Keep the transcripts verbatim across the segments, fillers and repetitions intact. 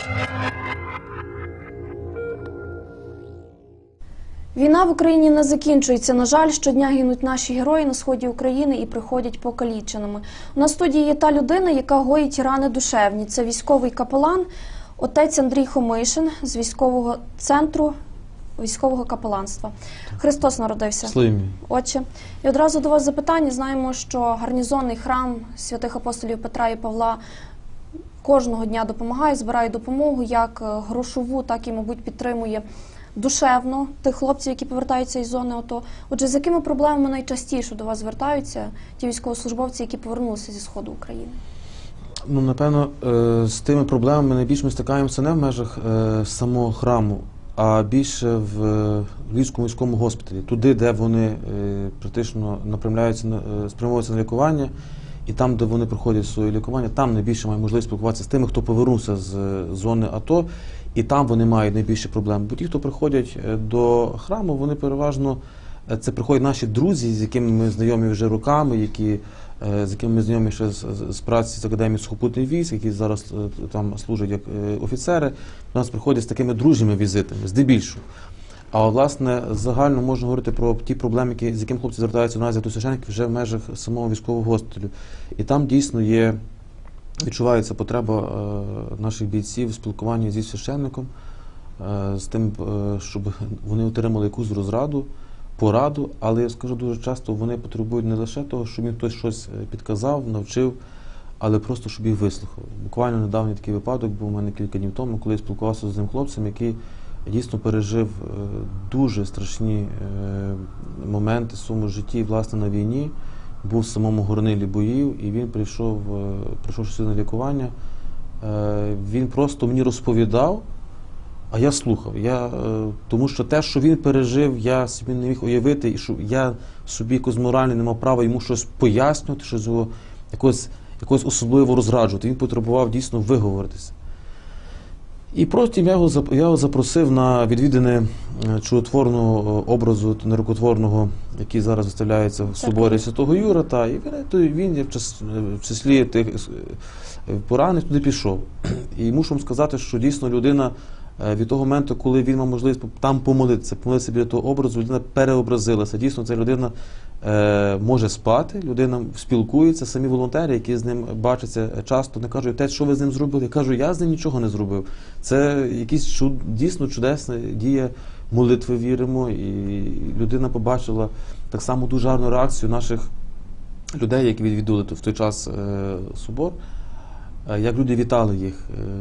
Війна в Україні не закінчується. На жаль, щодня гинуть наші герої на сході України і приходять покаліченими. У нас в студії є та людина, яка гоїть рани душевні. Це військовий капелан, отець Андрій Хомишин з військового центру військового капеланства. Христос народився. Славім'я. Отче. І одразу до вас запитання. Знаємо, що гарнізонний храм святих апостолів Петра і Павла кожного дня допомагає, збирає допомогу, як грошову, так і, мабуть, підтримує душевно тих хлопців, які повертаються із зони АТО. Отже, з якими проблемами найчастіше до вас звертаються ті військовослужбовці, які повернулися зі Сходу України? Ну, напевно, з тими проблемами найбільше ми стикаємося не в межах самого храму, а більше в Львівському військовому госпіталі. Туди, де вони практично направляються, спрямовуються на лікування, і там, де вони проходять своє лікування, там найбільше мають можливість спілкуватися з тими, хто повернувся з зони АТО, і там вони мають найбільше проблем. Бо ті, хто приходять до храму, вони переважно, це приходять наші друзі, з якими ми знайомі вже роками, які, з якими ми знайомі ще з, з праці з Академії сухопутних військ, які зараз там служать як офіцери, до нас приходять з такими дружніми візитами, здебільшого. А от, власне, загально можна говорити про ті проблеми, які, з якими хлопці звертаються у нас до священників вже в межах самого військового госпіталю. І там дійсно є, відчувається потреба е, наших бійців в спілкуванні зі священником, е, з тим, е, щоб вони отримали якусь розраду, пораду, але я скажу, дуже часто вони потребують не лише того, щоб їм хтось щось підказав, навчив, але просто, щоб їх вислухав. Буквально недавній такий випадок був у мене кілька днів тому, коли я спілкувався з одним хлопцем, який дійсно пережив дуже страшні моменти в своєму житті, власне, на війні, був в самому горнилі боїв, і він прийшов, прийшов сюди на лікування. Він просто мені розповідав, а я слухав. Я, тому що те, що він пережив, я собі не міг уявити, і що я собі якось морально не мав права йому щось пояснювати, щось його якось, якось особливо розраджувати. Він потребував дійсно виговоритися. І просто я його, я його запросив на відвідини чудотворного образу нерукотворного, який зараз виставляється в соборі Святого Юра. Та, і він, він в числі тих поранених туди пішов. І мушу вам сказати, що дійсно людина від того моменту, коли він мав можливість там помолитися, помолитися біля того образу, людина переобразилася. Дійсно, ця людина е, може спати, людина спілкується, самі волонтери, які з ним бачаться часто, не кажуть, отець, що ви з ним зробили? Я кажу, я з ним нічого не зробив. Це якісь чуд, дійсно чудесна дія молитви, віримо, і людина побачила так само дуже гарну реакцію наших людей, які відвідали в той час е, собор. Як люди вітали їх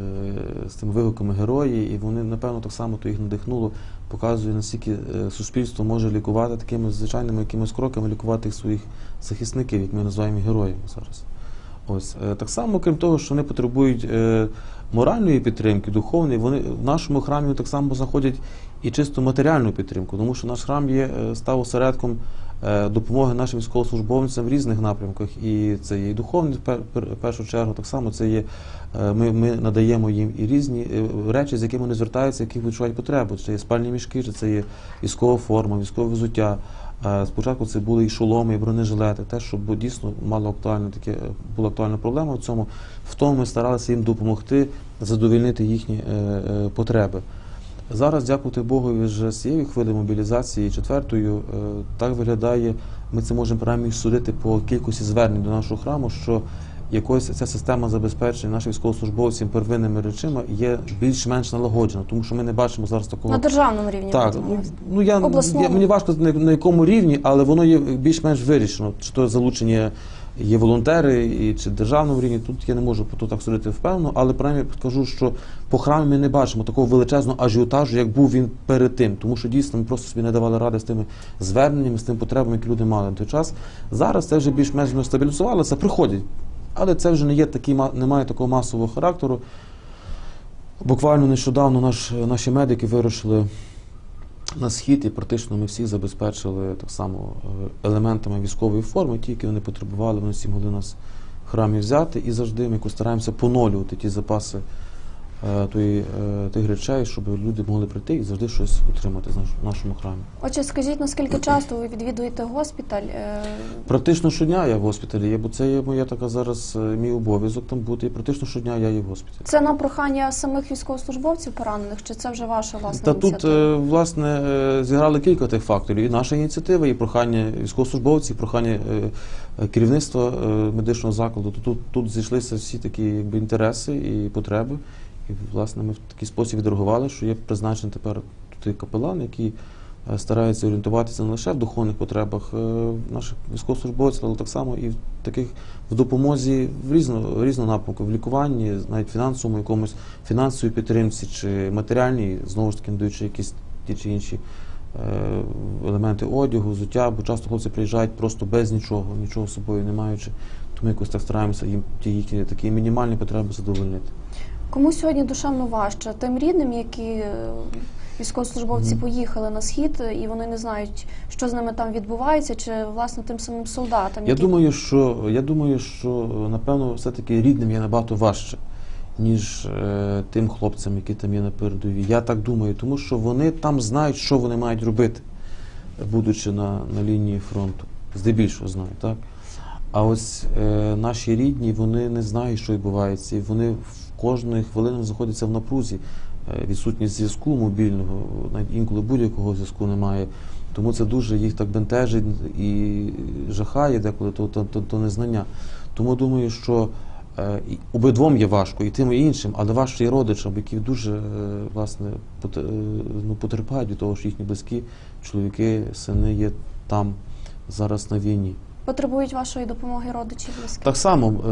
з тими вигуками герої, і вони, напевно, так само то їх надихнуло, показує, наскільки суспільство може лікувати такими звичайними якимись кроками, лікувати своїх захисників, як ми називаємо героями зараз. Ось. Так само, крім того, що вони потребують моральної підтримки, духовної, вони в нашому храмі так само знаходять і чисто матеріальну підтримку, тому що наш храм є, став осередком допомоги нашим військовослужбовцям в різних напрямках, і це є і духовний, в першу чергу, так само це є, ми, ми надаємо їм і різні речі, з якими вони звертаються, які відчувають потребу. Це є спальні мішки, чи це є військова форма, військове взуття. Спочатку це були і шоломи, і бронежилети, те, що дійсно мало актуальне, таке, була актуальна проблема в цьому. В тому ми старалися їм допомогти, задовольнити їхні е, е, потреби. Зараз, дякувати Богу, вже з цією хвилею мобілізації, четвертою, так виглядає, ми це можемо принаймні судити по кількості звернень до нашого храму, що якось ця система забезпечення наших військовослужбовців первинними речами є більш-менш налагоджена, тому що ми не бачимо зараз такого... На державному рівні? Так, ну я, я, мені важко на, на якому рівні, але воно є більш-менш вирішено, чи то залучення є волонтери, і чи державному рівні, тут я не можу тут так судити впевнено, але принаймні скажу, що по храмі ми не бачимо такого величезного ажіотажу, як був він перед тим, тому що дійсно ми просто собі не давали ради з тими зверненнями, з тими потребами, які люди мали на той час. Зараз це вже більш-менш стабілізувалося, приходять, але це вже не є такий, немає такого масового характеру. Буквально нещодавно наш, наші медики вирушили на схід, і практично ми всіх забезпечили так само елементами військової форми, ті, які вони потребували, вони всі могли нас в храмі взяти, і завжди ми стараємося поновлювати ті запаси е, тої, е, тих речей, щоб люди могли прийти і завжди щось отримати з наш- в нашому храмі. Отже, скажіть, наскільки часто ви відвідуєте госпіталь? Е, Практично щодня я в госпіталі є, бо це є моя така зараз е, мій обов'язок там бути. І практично щодня я є в госпіталі. Це на прохання самих військовослужбовців поранених, чи це вже ваша власна Та тут, ініціатива? е, власне, е, зіграли кілька тих факторів. І наша ініціатива, і прохання військовослужбовців, і прохання е, е, керівництва е, медичного закладу. Тут, тут, тут зійшлися всі такі якби, інтереси і потреби. І, власне, ми в такий спосіб відреагували, що є призначений тепер тут капелан, який е, старається орієнтуватися не лише в духовних потребах е, наших військовослужбовців, але так само і в таких в допомозі в різного, різного напрямку, в лікуванні, навіть фінансовому якомусь фінансовій підтримці чи матеріальній, знову ж таки надаючи якісь ті чи інші е, елементи одягу, взуття, бо часто хлопці приїжджають просто без нічого, нічого з собою не маючи. Тому якось так стараємося їм ті їхні такі мінімальні потреби задовольнити. Кому сьогодні душевно важче? Тим рідним, які е, військовослужбовці Мгм. поїхали на схід, і вони не знають, що з ними там відбувається, чи власне тим самим солдатам? Я які- думаю, що я думаю, що напевно все-таки рідним є набагато важче, ніж е, тим хлопцям, які там є на передовій. Я так думаю, тому що вони там знають, що вони мають робити, будучи на, на лінії фронту. Здебільшого знають, так? А ось е, наші рідні, вони не знають, що відбувається, і вони в кожної хвилини знаходяться в напрузі. Е, відсутність зв'язку мобільного, навіть інколи будь-якого зв'язку немає. Тому це дуже їх так бентежить і жахає деколи то, то, то, то незнання. Тому думаю, що е, і обидвом є важко, і тим, і іншим, але важче і родичам, які дуже е, власне, пот, е, ну, потерпають від того, що їхні близькі, чоловіки, сини є там зараз на війні. Потребують вашої допомоги родичі близькі? Так само е,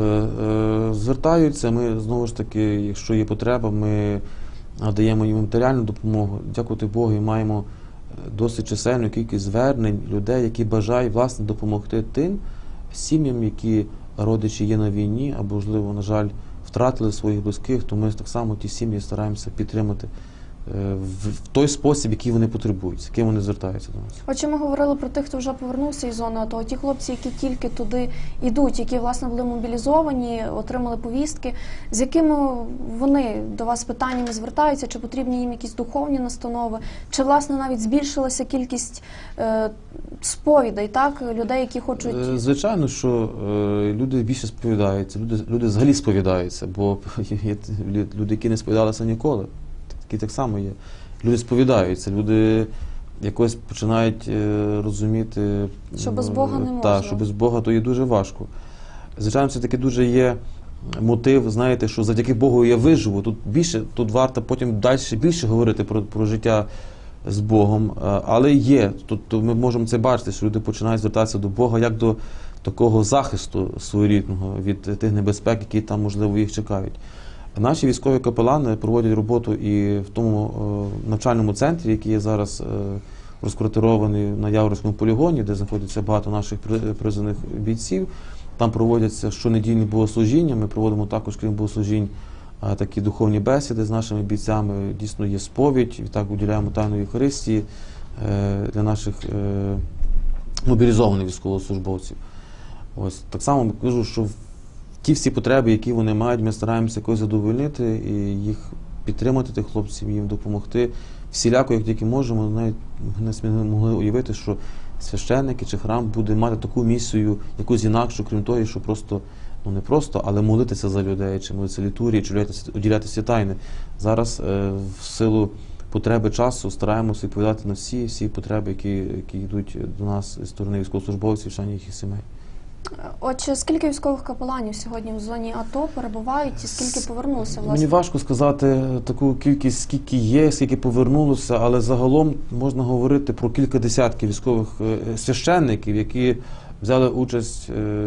е, звертаються, ми знову ж таки, якщо є потреба, ми надаємо їм матеріальну допомогу. Дякувати Богу, і маємо досить чисельну кількість звернень людей, які бажають власне допомогти тим сім'ям, які родичі є на війні, або, можливо, на жаль, втратили своїх близьких, то ми так само ті сім'ї стараємося підтримати е, в, в той спосіб, який вони потребують, з яким вони звертаються до нас. Отже, ми говорили про тих, хто вже повернувся із зони АТО, ті хлопці, які тільки туди йдуть, які, власне, були мобілізовані, отримали повістки. З якими вони до вас питаннями звертаються? Чи потрібні їм якісь духовні настанови? Чи, власне, навіть збільшилася кількість е, сповідей, так? Людей, які хочуть... Е, Звичайно, що е, люди більше сповідаються, люди, люди взагалі сповідаються, бо є люди, які не сповідалися ніколи. Такі так само є. Люди сповідаються, люди якось починають е, розуміти, Що без Бога не е, можна. Та, що без Бога то є дуже важко. Звичайно, все-таки дуже є мотив, знаєте, що завдяки Богу я виживу. Тут більше, тут варто потім далі більше говорити про, про життя з Богом, е, але є. Тобто ми можемо це бачити, що люди починають звертатися до Бога як до такого захисту своєрідного від тих небезпек, які там, можливо, їх чекають. Наші військові капелани проводять роботу і в тому е, навчальному центрі, який є зараз е, розквартирований на Яворівському полігоні, де знаходиться багато наших при- призовних бійців. Там проводяться щонедільні богослужіння. Ми проводимо також, крім богослужінь, е, такі духовні бесіди з нашими бійцями. Дійсно є сповідь, і так уділяємо тайну Євхаристії е, для наших е, мобілізованих військовослужбовців. Ось так само кажу, що ті всі потреби, які вони мають, ми стараємося якось задовольнити і їх підтримати, тих хлопців, їм допомогти. Всіляко, як тільки можемо, навіть ми не могли уявити, що священники чи храм буде мати таку місію, якусь інакшу, крім того, що просто, ну не просто, але молитися за людей, чи молитися літургії, чи уділяти всі тайни. Зараз е, в силу потреби часу стараємося відповідати на всі, всі потреби, які, які йдуть до нас зі сторони військовослужбовців, членів їх сімей. Отже, скільки військових капеланів сьогодні в зоні АТО перебувають і скільки повернулося, власне? Мені важко сказати таку кількість, скільки є, скільки повернулося, але загалом можна говорити про кілька десятків військових е, священників, які взяли участь е,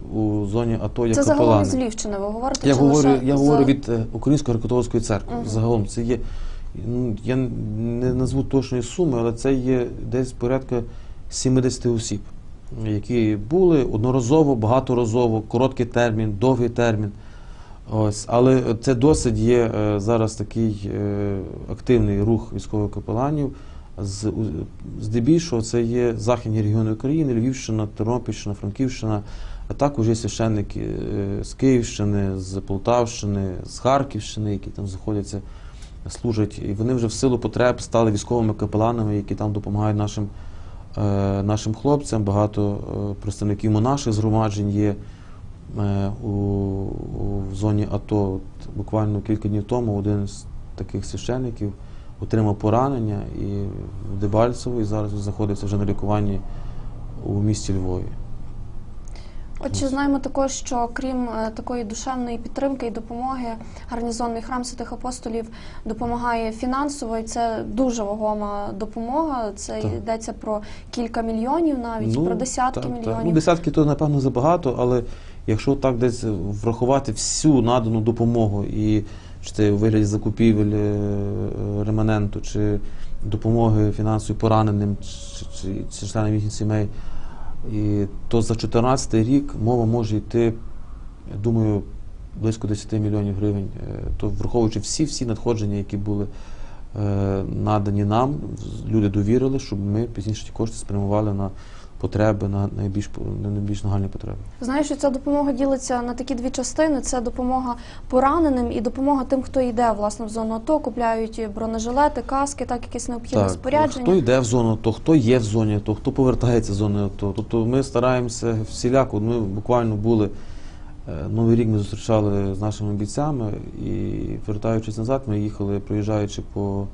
у зоні АТО як Це загалом капелани. із Львівщини ви говорите? Я чи говорю, лише я з- говорю від е, Української греко-католицької церкви. Мгм. Загалом це є, ну, я не назву точної суми, але це є десь порядка сімдесят осіб, які були одноразово, багаторазово, короткий термін, довгий термін. Ось, але це досить є е, зараз такий е, активний рух військових капеланів. З, у- здебільшого це є західні регіони України, Львівщина, Тернопільщина, Франківщина, а також є священники е, з Київщини, з Полтавщини, з Харківщини, які там знаходяться, служать. І вони вже в силу потреб стали військовими капеланами, які там допомагають нашим, е, нашим хлопцям. Багато е, представників монаших згромаджень є е, у, у в зоні АТО. От, буквально кілька днів тому один з таких священників отримав поранення і в Дебальцево, і зараз знаходиться вже на лікуванні у місті Львові. Отже, знаємо також, що крім е, такої душевної підтримки і допомоги, гарнізонний храм Святих Апостолів допомагає фінансово, і це дуже вагома допомога. Це Так. йдеться про кілька мільйонів навіть, про десятки так, мільйонів. Так. Ну, десятки то, напевно, забагато, але якщо так десь врахувати всю надану допомогу, і чи це у вигляді закупівель е, реманенту, чи допомоги фінансової пораненим, чи, чи, чи членам їхніх сімей, і то за чотирнадцятий рік мова може йти, я думаю, близько десять мільйонів гривень. Е, то враховуючи всі-всі надходження, які були е, надані нам, люди довірили, щоб ми пізніше ті кошти спрямували на потреби, на найбільш, на найбільш нагальні потреби. Знаєш, що ця допомога ділиться на такі дві частини. Це допомога пораненим і допомога тим, хто йде власне в зону АТО, купляють бронежилети, каски, так, якесь необхідне Так, спорядження. хто йде в зону АТО, хто є в зоні АТО, хто повертається з зони АТО. Тобто ми стараємося всіляко. Ми буквально були, Новий рік ми зустрічали з нашими бійцями, і вертаючись назад, ми їхали, проїжджаючи по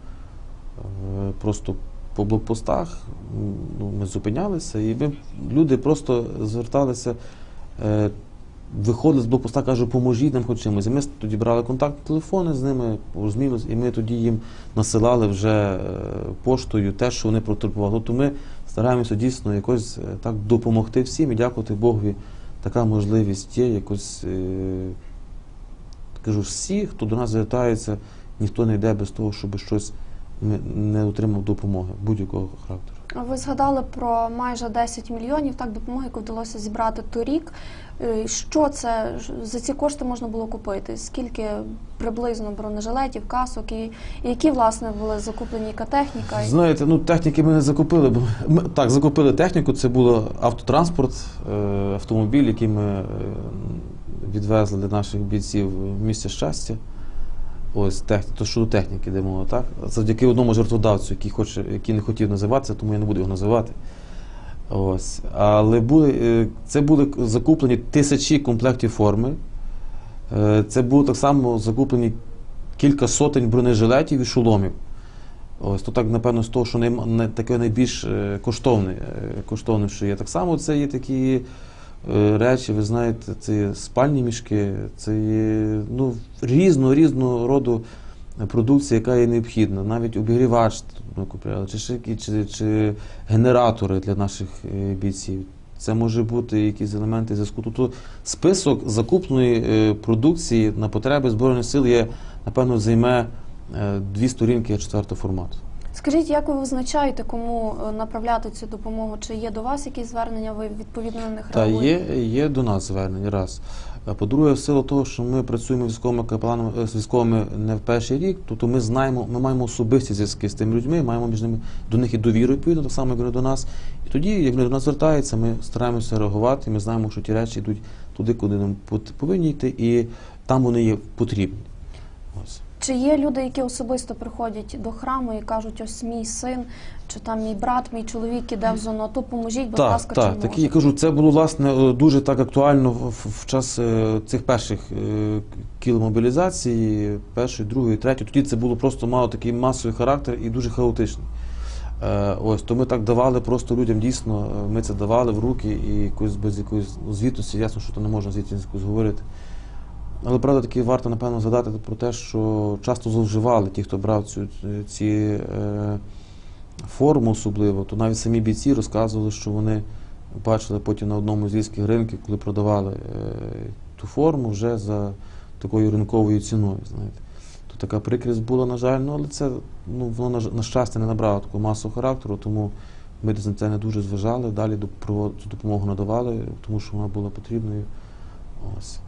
просто по блокпостах, ну, ми зупинялися, і ми, люди просто зверталися, е, виходили з блокпоста, кажуть, поможіть нам хоч чимось. І ми тоді брали контакт, телефони з ними, розуміли, і ми тоді їм насилали вже е, поштою те, що вони потребували. Тобто ми стараємося дійсно якось е, так допомогти всім, і дякувати Богові, така можливість є, якось, е, кажу, всі, хто до нас звертається, ніхто не йде без того, щоб щось не отримав допомоги будь-якого характеру. Ви згадали про майже десять мільйонів так допомоги, яку вдалося зібрати торік. Що це за ці кошти можна було купити? Скільки приблизно бронежилетів, касок і, і які власне були закуплені, яка техніка? Знаєте, ну техніки ми не закупили, бо ми так закупили техніку. Це було автотранспорт, автомобіль, який ми відвезли для наших бійців в місце Щастя. Ось, то щодо техніки, де мова, так? Завдяки одному жертводавцю, який хоче, який не хотів називатися, тому я не буду його називати. Ось. Але були, це були закуплені тисячі комплектів форми. Це було так само закуплені кілька сотень бронежилетів і шоломів. Ось, то так, напевно, з того, що не, не, таке найбільш коштовне, коштовне, що є. Так само це є такі речі, ви знаєте, це є спальні мішки, це є ну, різного, різного роду продукція, яка є необхідна. Навіть обігрівач ми купляли, чи, шики, чи, чи генератори для наших бійців. Це може бути якісь елементи зв'язку. Тобто список закупленої продукції на потреби Збройних сил є, напевно, займе дві сторінки а четвертого формату. Скажіть, як ви визначаєте, кому направляти цю допомогу? Чи є до вас якісь звернення, ви відповідно на них реагуєте? Та є, є до нас звернення, раз. По-друге, в силу того, що ми працюємо військовими капеланами, з військовими не в перший рік, тобто ми знаємо, ми маємо особисті зв'язки з тими людьми, маємо між ними до них і довіру, відповідно, так само, як вони до нас. І тоді, як вони до нас звертаються, ми стараємося реагувати, ми знаємо, що ті речі йдуть туди, куди нам повинні йти, і там вони є потрібні. Ось. Чи є люди, які особисто приходять до храму і кажуть, ось мій син, чи там мій брат, мій чоловік іде в зону АТО, поможіть, будь ласка, чи так, можете? Так, я кажу, це було, власне, дуже так актуально в, в час цих перших кіл мобілізації, першої, другої, третьої. Тоді це було просто мало такий масовий характер і дуже хаотичний. Ось, то ми так давали просто людям, дійсно, ми це давали в руки і якось без якоїсь звітності, ясно, що то не можна звідти говорити. Але, правда, таки варто, напевно, згадати про те, що часто зловживали ті, хто брав цю, ці е, форму особливо, то навіть самі бійці розказували, що вони бачили потім на одному з львівських ринків, коли продавали е, ту форму вже за такою ринковою ціною, знаєте. То така прикрість була, на жаль, ну, але це, ну, воно, на, на щастя, не набрало такого масового характеру, тому ми на це не дуже зважали, далі до, цю допомогу надавали, тому що вона була потрібною. Ось.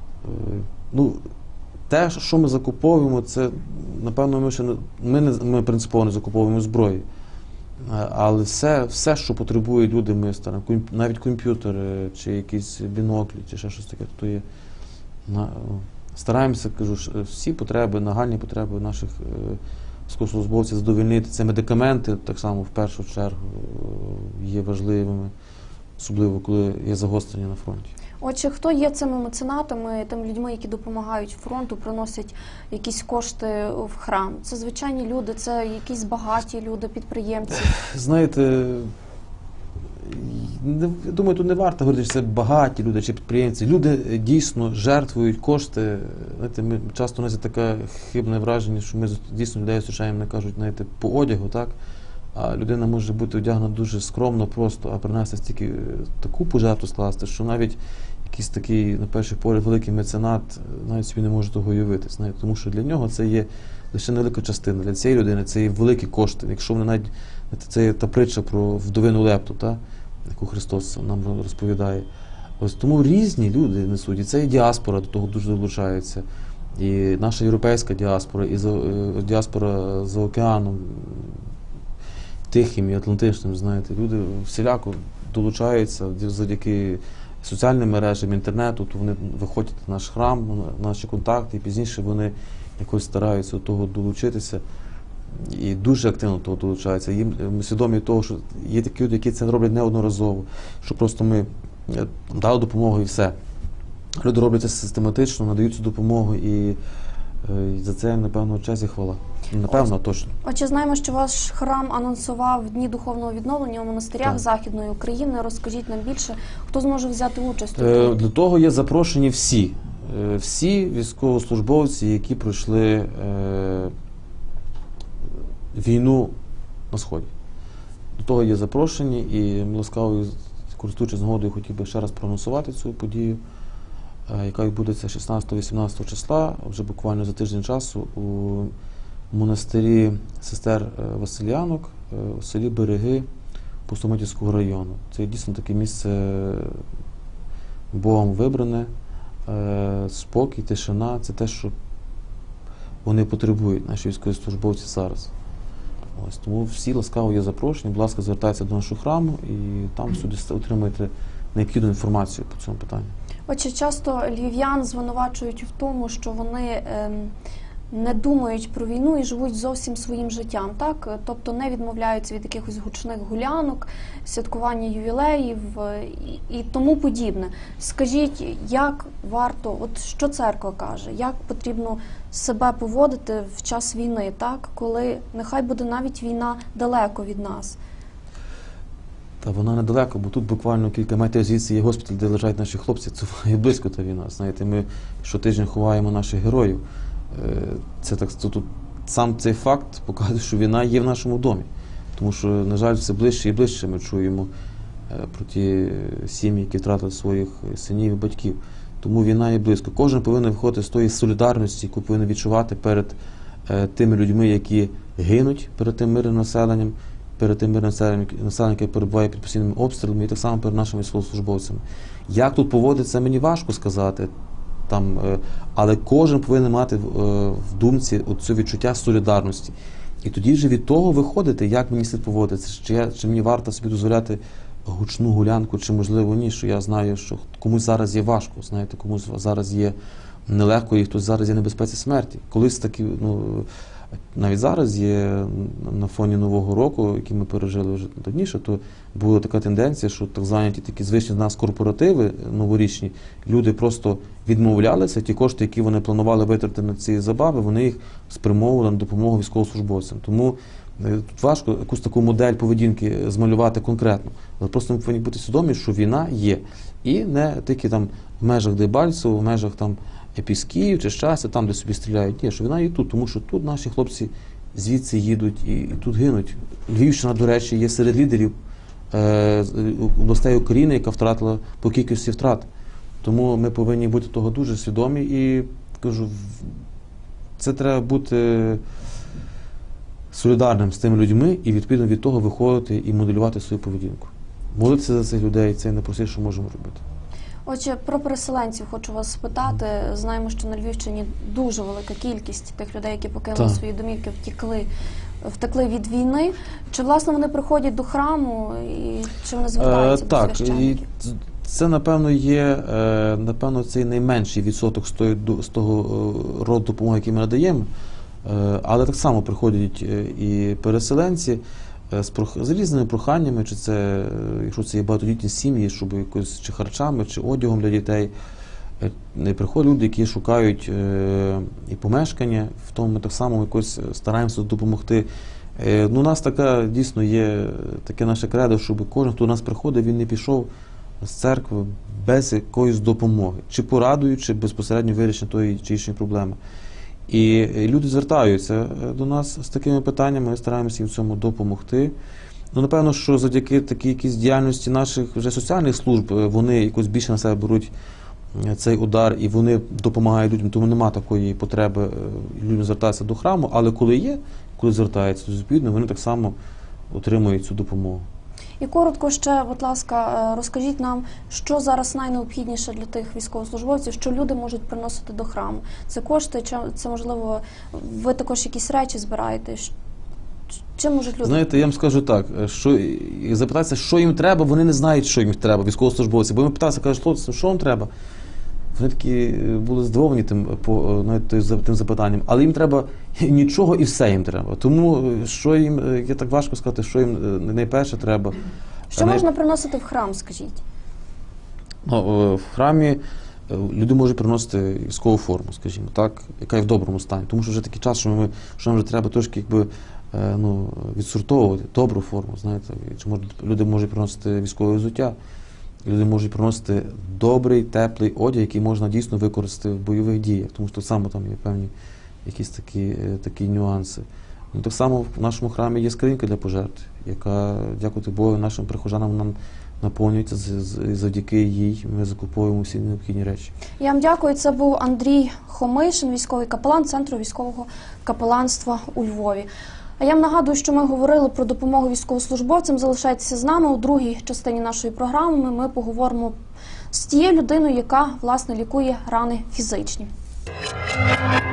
Ну, те, що ми закуповуємо, це, напевно, ми ще не, ми, не, ми принципово не закуповуємо зброї. Е, Але все, все, що потребують люди, ми стараємо, Ком- навіть комп'ютери, чи якісь біноклі, чи ще щось таке, то є. На, стараємося, кажу, ж, всі потреби, нагальні потреби наших е, військовослужбовців задовольнити. Це медикаменти, так само в першу чергу е, є важливими, особливо коли є загострення на фронті. Отже, хто є цими меценатами, тими людьми, які допомагають фронту, приносять якісь кошти в храм? Це звичайні люди, це якісь багаті люди, підприємці? Знаєте, не- я думаю, тут не варто говорити, що це багаті люди чи підприємці. Люди е, дійсно жертвують кошти. Знаєте, ми часто у нас є таке хибне враження, що ми з- дійсно людей зустрічаємо, не кажуть, знаєте, по одягу, так? А людина може бути одягнена дуже скромно, просто, а принести стільки е, таку пожертву скласти, що навіть якийсь такий, на перший погляд, великий меценат е, навіть собі не може того уявити. Знаєте, тому що для нього це є лише невелика частина. Для цієї людини це є великі кошти. Якщо вони навіть, знаєте, це є та притча про вдовину Лепту, та? Яку Христос нам розповідає. Ось тому різні люди несуть. І це і діаспора до того дуже долучається. І наша європейська діаспора, і за, е, діаспора за океаном, Тихим і Атлантичним, знаєте, люди всіляко долучаються завдяки соціальним мережам, інтернету, то вони виходять на наш храм, на наші контакти, і пізніше вони якось стараються до того долучитися. І дуже активно до того долучаються. Їм ми свідомі того, що є такі люди, які це роблять неодноразово, що просто ми е, дали допомогу і все. Люди роблять це систематично, надають цю допомогу, і, е, і за це, напевно, честь і хвала. Напевно, точно. Отже, знаємо, що ваш храм анонсував Дні духовного відновлення у монастирях Так. Західної України. Розкажіть нам більше, хто зможе взяти участь у Е, тому? Для того є запрошені всі. Е, Всі військовослужбовці, які пройшли е, війну на Сході. До того є запрошені, і ми ласкаво, користуючись нагодою, хотів би ще раз проанонсувати цю подію, е, яка відбудеться шістнадцятого-вісімнадцятого числа, вже буквально за тиждень часу, у монастирі сестер е, Василянок е, у селі Береги Пустоматівського району. Це дійсно таке місце Богом вибране, е, спокій, тишина – це те, що вони потребують, наші військовослужбовці зараз. Ось, тому всі ласкаво є запрошені, будь ласка, звертайтеся до нашого храму і там сюди отримаєте необхідну інформацію по цьому питанню. Отже, часто львів'ян звинувачують в тому, що вони ем, не думають про війну і живуть зовсім своїм життям, так? Тобто не відмовляються від якихось гучних гулянок, святкування ювілеїв е, і, і тому подібне. Скажіть, як варто, от що церква каже, як потрібно себе поводити в час війни, так? Коли нехай буде навіть війна далеко від нас? Та вона недалеко, бо тут буквально кілька метрів звідси є госпіталь, де лежать наші хлопці. Це є близько та війна. Знаєте, ми щотижня ховаємо наших героїв. Е, Це так, це тут сам цей факт показує, що війна є в нашому домі. Тому що, на жаль, все ближче і ближче ми чуємо е, про ті сім'ї, які втратили своїх синів і батьків. Тому війна є близько. Кожен повинен виходити з тої солідарності, яку повинен відчувати перед е, тими людьми, які гинуть, перед тим мирним населенням, перед тим мирним населенням, населенням, яке перебуває під постійними обстрілами, і так само перед нашими військовослужбовцями. Як тут поводиться, мені важко сказати. Там, е, але кожен повинен мати в, е, в думці цю відчуття солідарності. І тоді вже від того виходити, як мені слід поводитися, чи, я, чи мені варто собі дозволяти гучну гулянку, чи можливо ні, що я знаю, що комусь зараз є важко, знаєте, комусь зараз є нелегко, і хтось зараз є в небезпеці смерті. Колись такі, ну, навіть зараз є на фоні Нового року, який ми пережили вже давніше, то була така тенденція, що так звані ті такі звичні з нас корпоративи новорічні, люди просто відмовлялися, ті кошти, які вони планували витратити на ці забави, вони їх спрямовували на допомогу військовослужбовцям. Тому тут важко якусь таку модель поведінки змалювати конкретно. Але просто ми повинні бути свідомі, що війна є. І не тільки там в межах Дебальцевого, в межах там Епісків чи Щастя, там, де собі стріляють. Ні, що війна є тут, тому що тут наші хлопці звідси їдуть і, і тут гинуть. Львівщина, до речі, є серед лідерів е, областей України, яка втратила по кількості втрат. Тому ми повинні бути того дуже свідомі і, кажу, це треба бути солідарним з тими людьми і, відповідно, від того виходити і моделювати свою поведінку. Молитися за цих людей – це найпростіше, що можемо робити. Отже, про переселенців хочу вас спитати. Знаємо, що на Львівщині дуже велика кількість тих людей, які покинули Так. свої домівки, втекли, втекли від війни. Чи, власне, вони приходять до храму і чи вони звертаються Е, до так, і священників? це, напевно, є, е, напевно, цей найменший відсоток з, тої, до- з того е, роду допомоги, який ми надаємо. Е, але так само приходять е, і переселенці е, з, прох- з різними проханнями, чи це, е, якщо це є багатодітні сім'ї, щоб якось чи харчами, чи одягом для дітей. Е, Не приходять люди, які шукають е, і помешкання, в тому ми так само якось стараємося допомогти. Е, ну, у нас така дійсно є таке наше кредо, щоб кожен, хто до нас приходить, він не пішов з церкви без якоїсь допомоги, чи порадою, чи безпосередньо вирішення тої чи іншої проблеми. І люди звертаються до нас з такими питаннями, ми стараємося їм в цьому допомогти. Ну, напевно, що завдяки такій якійсь діяльності наших вже соціальних служб, вони якось більше на себе беруть цей удар і вони допомагають людям, тому нема такої потреби людям звертатися до храму, але коли є, коли звертаються, то відповідно вони так само отримують цю допомогу. І коротко ще, будь ласка, розкажіть нам, що зараз найнеобхідніше для тих військовослужбовців, що люди можуть приносити до храму. Це кошти, чи це, можливо, ви також якісь речі збираєте? Чим можуть люди? Знаєте, я вам скажу так, що і запитатися, що їм треба, вони не знають, що їм треба, військовослужбовці. Бо ми питалися, кажуть, хлопці, що вам треба? Вони такі були здивовані тим, по, навіть тим запитанням, але їм треба нічого і все їм треба. Тому що їм, є так важко сказати, що їм найперше треба. Що Най... можна приносити в храм, скажіть? Ну, в храмі люди можуть приносити військову форму, скажімо так, яка є в доброму стані. Тому що вже такий час, що, ми, що нам вже треба трошки якби, ну, відсортовувати добру форму, знаєте. Чи можуть, люди можуть приносити військове взуття, люди можуть приносити добрий, теплий одяг, який можна дійсно використати в бойових діях, тому що так само там є певні якісь такі, такі нюанси. Ну, так само в нашому храмі є скринька для пожертв, яка, дякувати Богу, нашим прихожанам нам наповнюється, завдяки їй ми закуповуємо всі необхідні речі. Я вам дякую. Це був Андрій Хомишин, військовий капелан Центру військового капеланства у Львові. А я вам нагадую, що ми говорили про допомогу військовослужбовцям. Залишайтеся з нами. У другій частині нашої програми ми поговоримо з тією людиною, яка, власне, лікує рани фізичні.